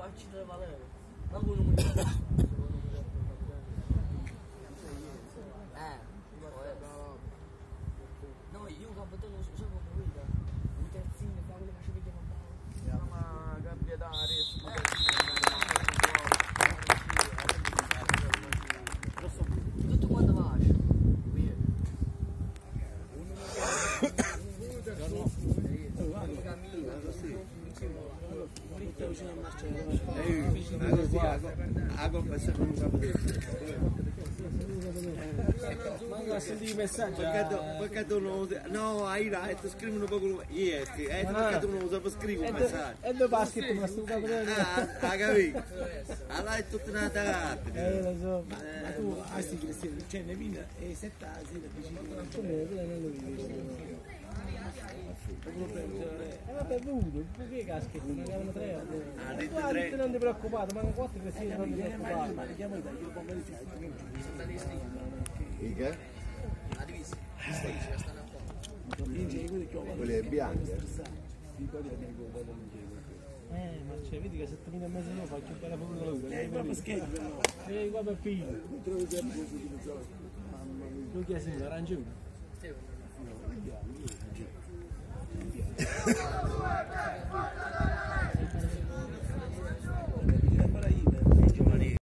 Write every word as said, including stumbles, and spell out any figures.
farci tre valere. Ma con un Eh, no, io ho capito lo so come guida. Un terzino, fa quello che ci vediamo un po'. Ma cambia d'aria, su tutto quanto va? La colpa è sempre un Ma senti i messaggi? Perché tu non usi... No, hai detto, scrivi un po' come... Ieri, hai detto perché tu non usi per scrivere un messaggio. E dove ha scritto ma sto capo? Ah, ha capito? Allora è tutta una tagata. Eh, lo so. Ma tu hai questi, cioè ne vina e setta asili vicino. Come non lo vedo. Eh vabbè, uno, che caschetto, mancavano tre. Ha detto Ah, tre. non ti preoccupare, mancano quattro che non ti preoccupare. Ma le chiamo io, io pongo le cifre. Che? La divisa. Stanno a po'. Quelle bianche. Eh, ma c'è, vedi che settemila mesi fa faccio un bella foto lui. Eh, proprio scherzo. Eh, qua per figlio. Tu che sei, arancione? Sì.